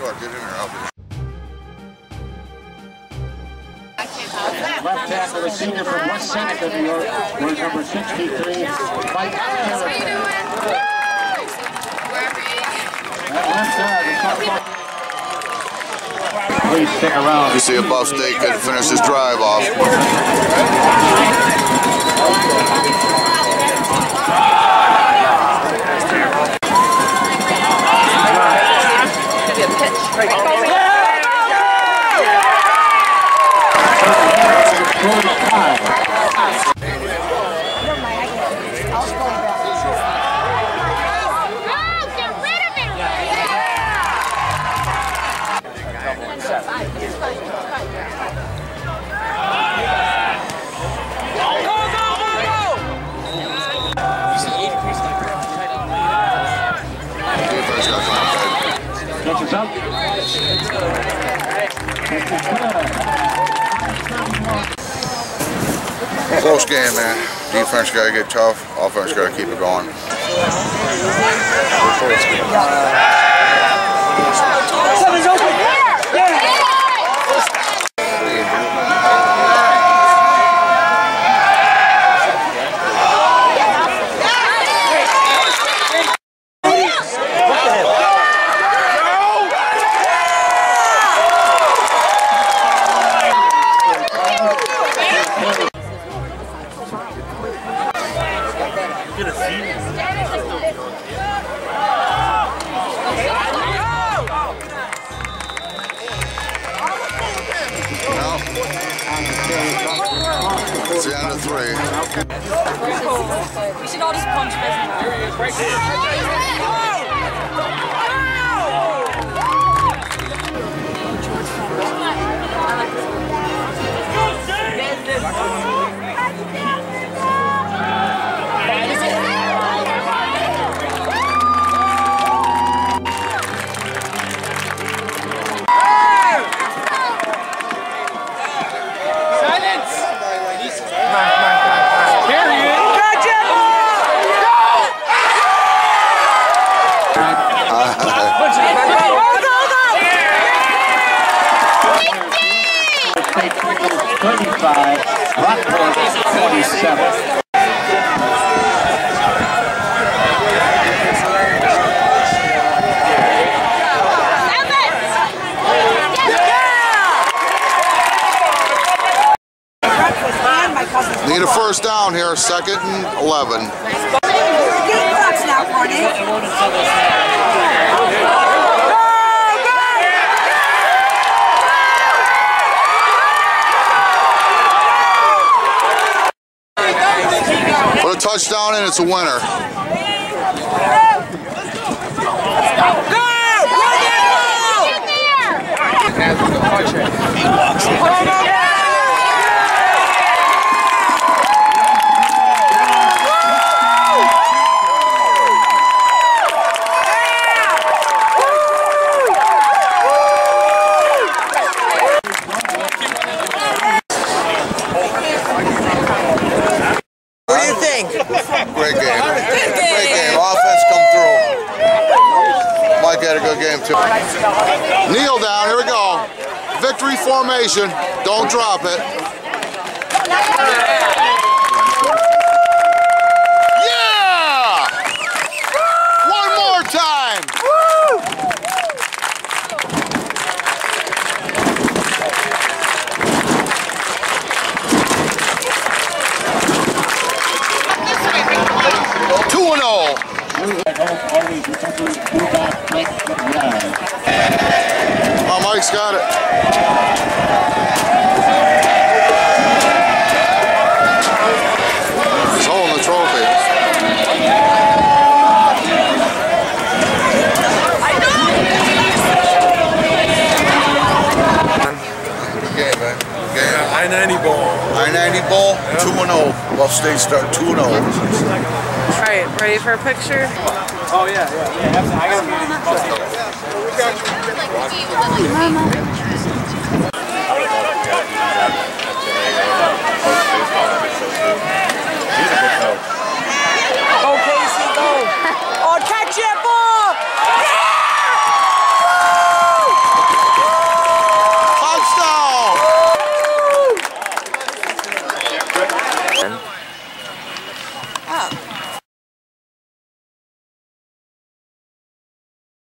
Sure, get in there, I'll be there. Left tackle, the senior from West Seneca, New York, we're number 63, Mike ALFRED. Please stick around. You see a Buff State could finish his drive off. Close game, man. Defense got to get tough. Offense got to keep it going. Seven's open. It's the end of 3. We should all just punch this. Brockport 47. Need a first down here, 2nd and 11. Game clocks now, Courtney. Put a touchdown and it's a winner. Great game. Great game. Offense come through. Mike had a good game too. Kneel down. Here we go. Victory formation. Don't drop it. Yeah! One more time. Oh, Mike's got it. He's holding the trophy. Good game, man. Good game. Yeah, I-90 Bowl. I-90 Bowl, 2-0. Buff State start 2-0. Alright, ready for a picture? Oh, yeah. I got to be.